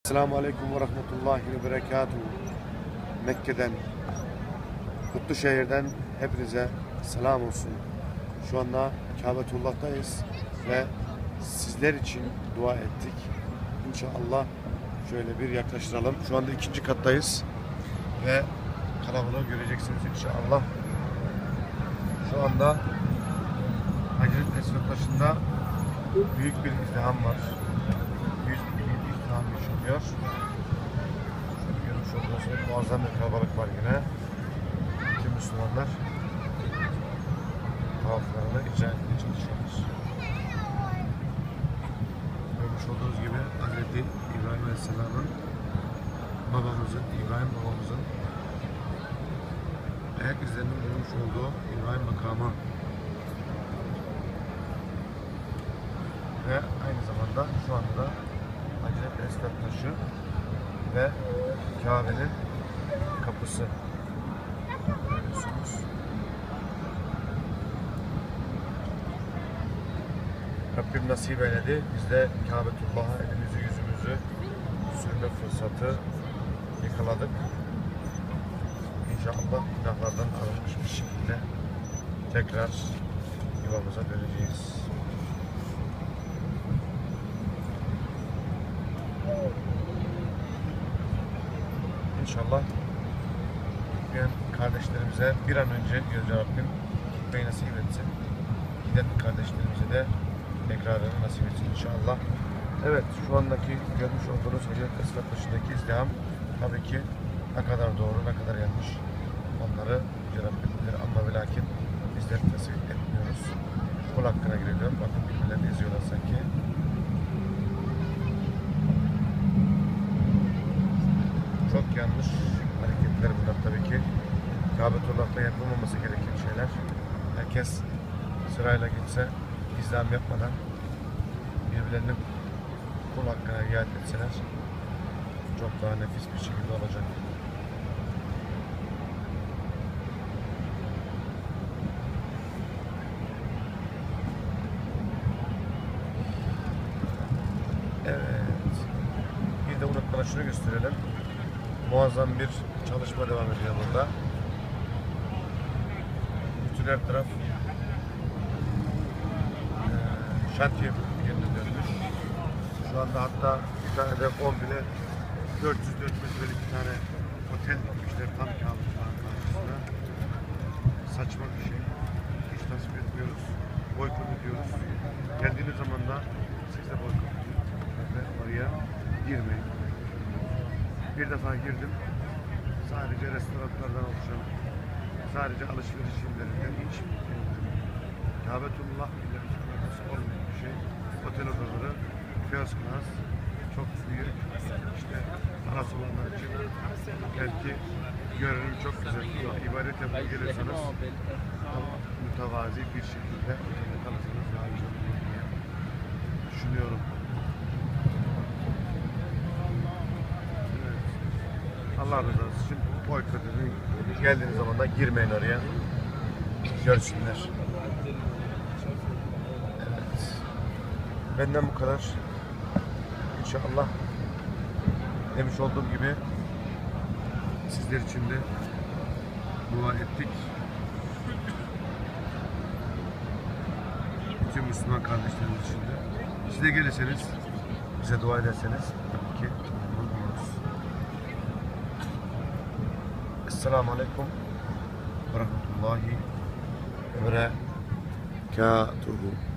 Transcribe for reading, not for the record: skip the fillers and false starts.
Selamun Aleyküm ve Rahmetullahi ve Berekatuhu. Mekke'den, Kutluşehir'den hepinize selam olsun. Şu anda Kâbetullah'tayız ve sizler için dua ettik. İnşallah şöyle bir yaklaştıralım. Şu anda 2. kattayız ve kalabalığı göreceksiniz inşallah. Şu anda Hacer-i Esved başında büyük bir izdiham var. Yaşanıyor. Şöyle görmüş olduğunuz gibi muazzam bir kalabalık var yine. Tüm Müslümanlar tavaflarını icra etmeye çalışıyorlar. Görmüş olduğunuz gibi Hazreti İbrahim Aleyhisselam'ın İbrahim babamızın ayak izlerinin bulmuş olduğu İbrahim makamı ve aynı zamanda şu anda Hacer-i Esved taşı ve Kabe'nin kapısı görüyorsunuz. Rabbim nasip eyledi. Biz de Kâbetullah'a elimizi yüzümüzü sürme fırsatı yakaladık. İnşallah günahlardan arınmış bir şekilde tekrar yuvamıza döneceğiz. İnşallah gitmeyen kardeşlerimize bir an önce Yüce Rabbim gitmeyi nasip etsin. Giden kardeşlerimize de tekrarını nasip etsin inşallah. Evet, şu andaki görmüş olduğunuz Hacer-i Esved başındaki izdiham tabii ki ne kadar doğru, ne kadar yanlış onları Yüce Rabbim bilir ama ve lakin bizler tasvip etmiyoruz. Kul hakkına giriliyor. Bakın birbirlerini izliyorlar sanki. Çok yanlış hareketler bunlar tabii ki. Kâbetullah'ta yapılmaması gereken şeyler. Herkes sırayla gitse, izdiham yapmadan birbirlerinin kul hakkına riayet etseler çok daha nefis bir şekilde olacak. Evet. Bir de unutmadan şunu gösterelim. Muazzam bir çalışma devam ediyor burada. Bütün her taraf şantiye yerine dönmüş. Şu anda hatta bir tane de kombine 404 metrelik bir tane otel dikmişler tam Kâbe'nin karşısına. Saçma bir şey. Hiç tasvip etmiyoruz. Boykot ediyoruz. Geldiğiniz zaman da siz de boykot edin ve oraya girmeyin. Bir defa girdim. Sadece restoranlardan oluşan, sadece alışveriş yerlerinden hiç Kâbetullah ile olmayan bir şey. Otel odaları, first class, çok büyük. İşte parası olanlar için belki görünüm çok güzel. İbadet yapmaya geliyorsanız mütevazi bir şekilde otelde kalırsanız daha güzel olur diye düşünüyorum. Allah rızası için boykot edin. Geldiğiniz zaman da girmeyin oraya. Görsünler. Evet. Benden bu kadar. İnşallah demiş olduğum gibi sizler için de dua ettik. Bütün Müslüman kardeşlerimiz için de. Siz de gelirseniz, bize dua ederseniz tabii ki memnun oluruz. Esselamu Aleyküm ve Rahmetullahi ve Berekatuhu.